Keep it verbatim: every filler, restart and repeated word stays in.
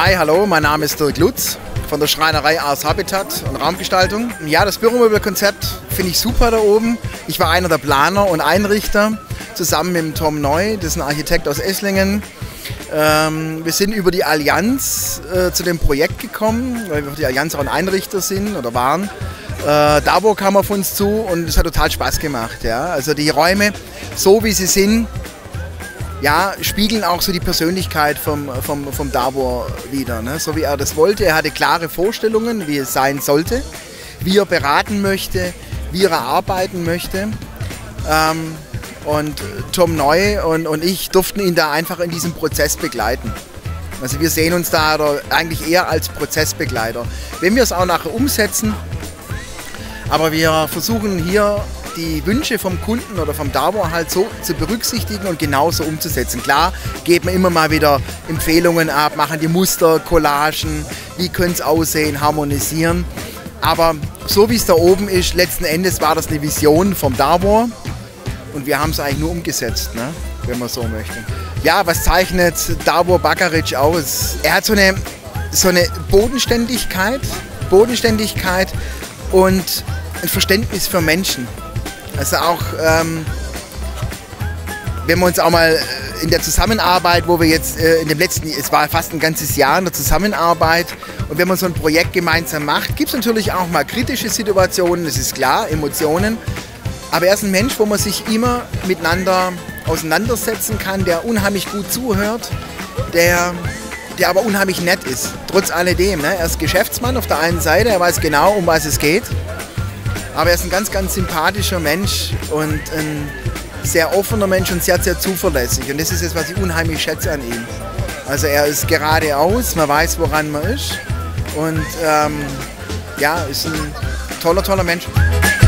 Hi, hallo, mein Name ist Dirk Lutz von der Schreinerei Ars Habitat und Raumgestaltung. Ja, das Büromöbelkonzept finde ich super da oben. Ich war einer der Planer und Einrichter zusammen mit dem Tom Neu, das ist ein Architekt aus Esslingen. Ähm, wir sind über die Allianz äh, zu dem Projekt gekommen, weil wir für die Allianz auch ein Einrichter sind oder waren. Äh, Darbour kam auf uns zu und es hat total Spaß gemacht. Ja? Also die Räume, so wie sie sind, ja, spiegeln auch so die Persönlichkeit vom, vom, vom Darbour wider. Ne? So wie er das wollte. Er hatte klare Vorstellungen, wie es sein sollte, wie er beraten möchte, wie er arbeiten möchte. Ähm, und Tom Neu und, und ich durften ihn da einfach in diesem Prozess begleiten. Also wir sehen uns da eigentlich eher als Prozessbegleiter. Wenn wir es auch nachher umsetzen, aber wir versuchen hier die Wünsche vom Kunden oder vom Darbour halt so zu berücksichtigen und genauso umzusetzen. Klar, geben wir immer mal wieder Empfehlungen ab, machen die Muster, Collagen, wie könnte es aussehen, harmonisieren. Aber so wie es da oben ist, letzten Endes war das eine Vision vom Darbour und wir haben es eigentlich nur umgesetzt, ne? Wenn man so möchte. Ja, was zeichnet Darbour Bagaric aus? Er hat so eine, so eine Bodenständigkeit, Bodenständigkeit und ein Verständnis für Menschen. Also auch, ähm, wenn wir uns auch mal in der Zusammenarbeit, wo wir jetzt äh, in dem letzten, es war fast ein ganzes Jahr in der Zusammenarbeit, und wenn man so ein Projekt gemeinsam macht, gibt es natürlich auch mal kritische Situationen, das ist klar, Emotionen, aber er ist ein Mensch, wo man sich immer miteinander auseinandersetzen kann, der unheimlich gut zuhört, der, der aber unheimlich nett ist, trotz alledem. Ne? Er ist Geschäftsmann auf der einen Seite, er weiß genau, um was es geht. Aber er ist ein ganz, ganz sympathischer Mensch und ein sehr offener Mensch und sehr, sehr zuverlässig. Und das ist es, was ich unheimlich schätze an ihm. Also er ist geradeaus, man weiß, woran man ist. Und ähm, ja, ist ein toller, toller Mensch.